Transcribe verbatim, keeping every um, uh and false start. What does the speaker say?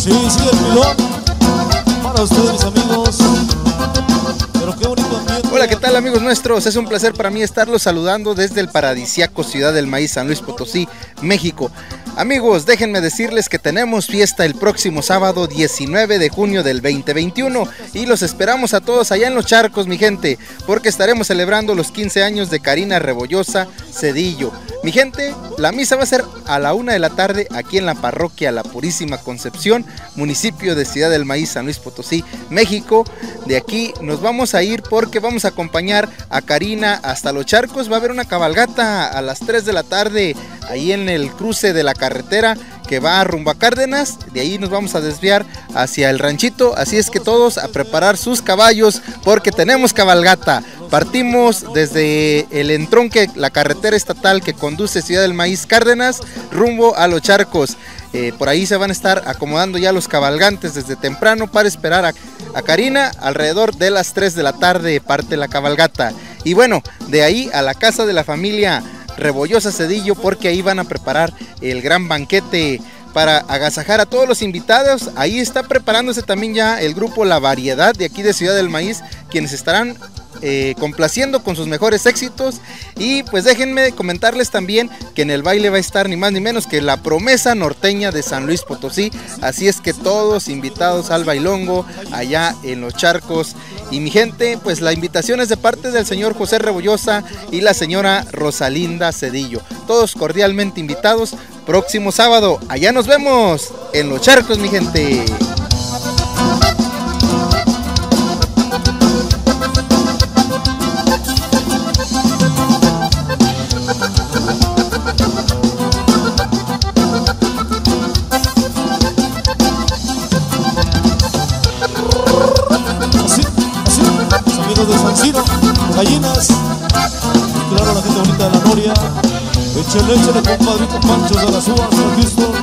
Sí, sigue el pilón para ustedes, mis amigos. Pero qué bonito ambiente. Hola, ¿qué tal, amigos nuestros? Es un placer para mí estarlos saludando desde el paradisíaco Ciudad del Maíz, San Luis Potosí, México. Amigos, déjenme decirles que tenemos fiesta el próximo sábado diecinueve de junio del veinte veintiuno y los esperamos a todos allá en Los Charcos, mi gente, porque estaremos celebrando los quince años de Karina Rebollosa Cedillo. Mi gente, la misa va a ser a la una de la tarde aquí en la parroquia La Purísima Concepción, municipio de Ciudad del Maíz, San Luis Potosí, México. De aquí nos vamos a ir porque vamos a acompañar a Karina hasta Los Charcos. Va a haber una cabalgata a las tres de la tarde ahí en el cruce de la carretera que va rumbo a Cárdenas. De ahí nos vamos a desviar hacia el ranchito, así es que todos a preparar sus caballos porque tenemos cabalgata. Partimos desde el entronque, la carretera estatal que conduce Ciudad del Maíz Cárdenas rumbo a Los Charcos. Eh, por ahí se van a estar acomodando ya los cabalgantes desde temprano para esperar a, a Karina. Alrededor de las tres de la tarde parte la cabalgata. Y bueno, de ahí a la casa de la familia Rebollosa Cedillo, porque ahí van a preparar el gran banquete para agasajar a todos los invitados. Ahí está preparándose también ya el grupo La Variedad de aquí de Ciudad del Maíz, quienes estarán eh, complaciendo con sus mejores éxitos. Y pues déjenme comentarles también que en el baile va a estar ni más ni menos que la promesa norteña de San Luis Potosí. Así es que todos invitados al bailongo allá en Los Charcos. Y mi gente, pues la invitación es de parte del señor José Rebollosa y la señora Rosalinda Cedillo. Todos cordialmente invitados. Próximo sábado, allá nos vemos en Los Charcos, mi gente. De San Ciro, gallinas, y claro, la gente bonita de la Noria. Échale, échale, compadrito Pancho de las Uvas, San Cristo.